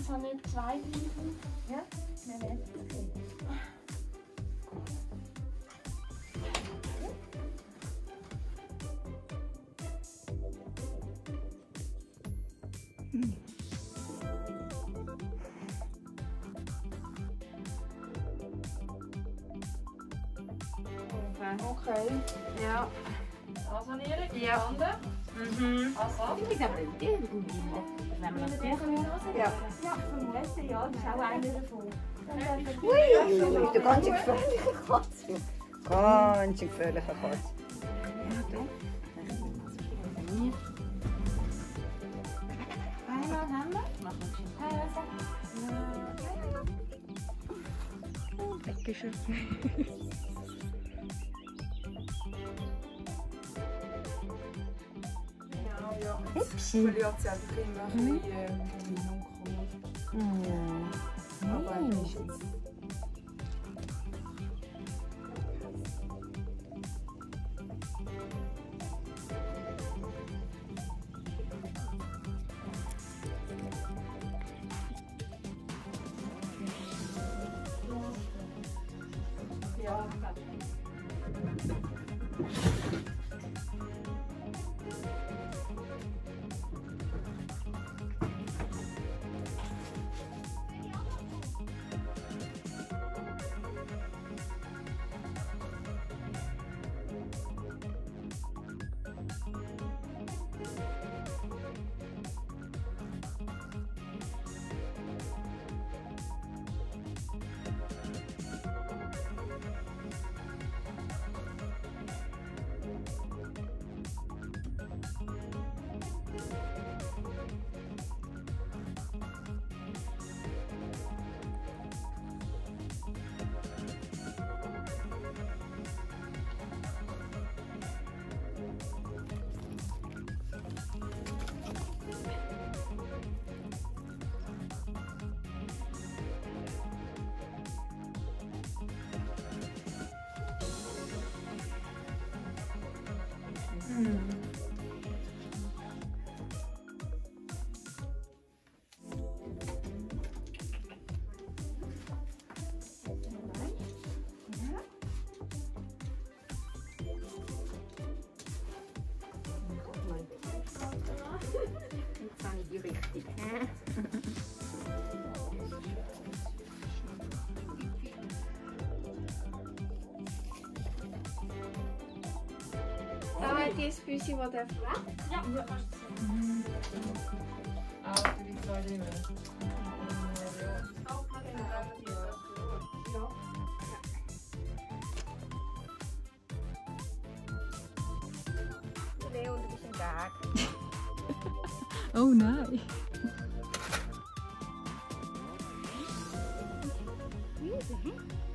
habe nicht zwei gleiche. Ja, wir werden es sehen. Okay. Ja. Also Erik, Ja. Hände. Also. Ich bin aber nicht irgendwie. Wenn wir das machen. Ja. Ja, vermutlich, ja. Das ist auch einer davon. Ui, der ganz gefährliche Katze. Ganz gefährliche Katze. Ja, doch. Einmal haben wir. Machen wir schon Pause. Weggeschüttet. Genau, ja. Hübschi. Verliert sie einfach immer ein bisschen uncool. Aber er ist jetzt... Ja. Jetzt habe ich die richtig. Die Füße, die der weg? Ja, ja. Auch für die zwei Dinge. Leo, du bist ein Tag. Oh nein. Wie ist es?